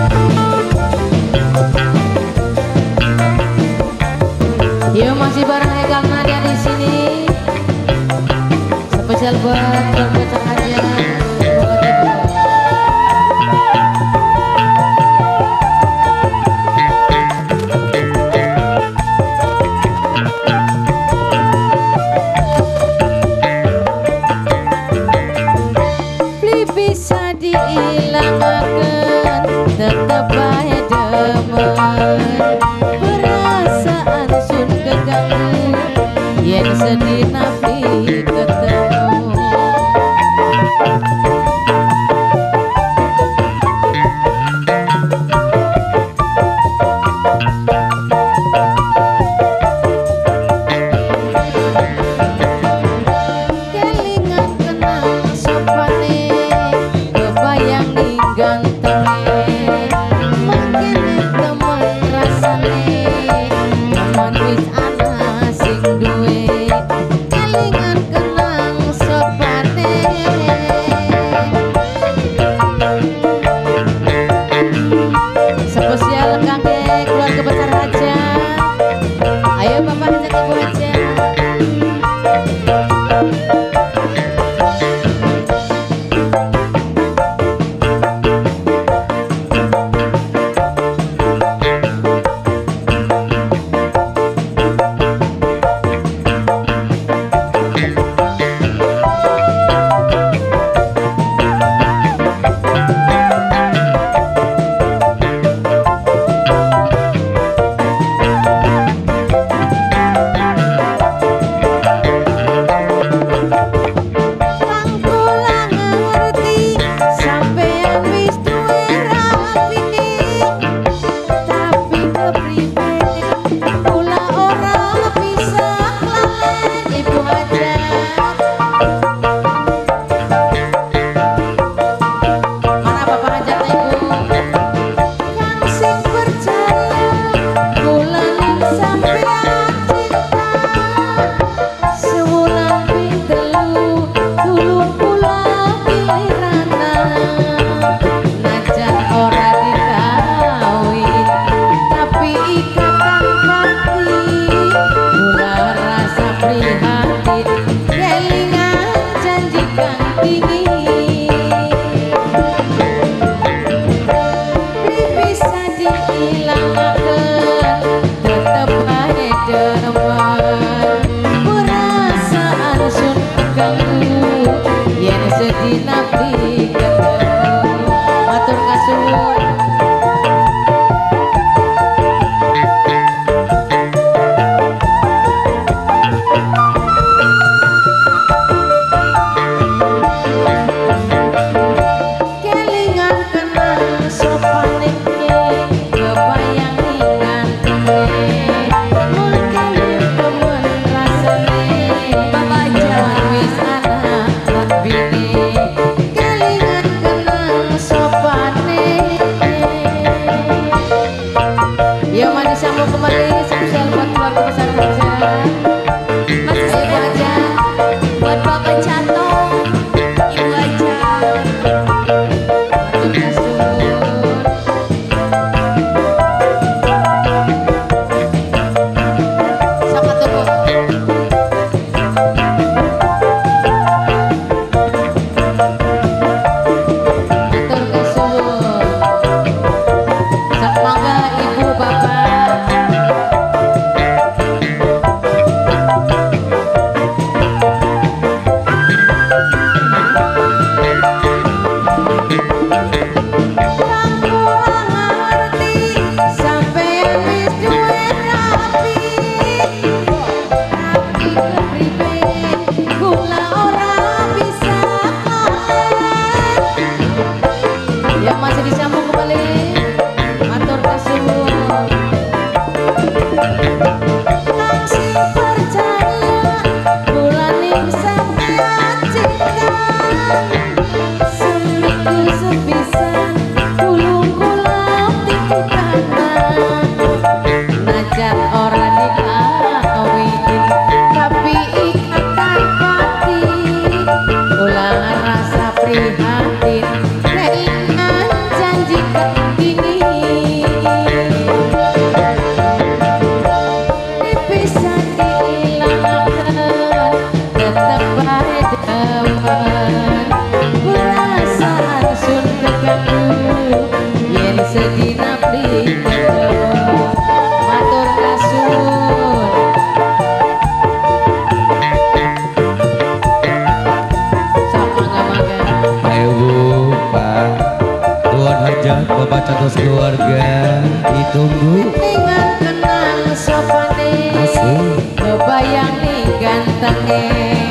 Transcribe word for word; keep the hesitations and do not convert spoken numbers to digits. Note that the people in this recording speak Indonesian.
Yuk masih bareng Egal Nadia di sini. Spesial buat bocah aja. Beli bisa diilangkan, tetep bae demen. Perasaan sun keganggu, yen sedih napi ketemu. Kelingan kenang sopane, kebayang ning gantenge. Mungkin temen rasane, temen wis ana sing duwe. Kelingan kenang sopane. Spesial kangge keluarga besar aja. Ayo bapak ajak ibu aja. prihatin, keingat janjikan aku yen sedina plikendo matur kasun sama mangga ayo Bu Pak Tuhan hajat Bapak catos keluarga ditunggu dengan kenang sopane masih kebayang nih gantengnya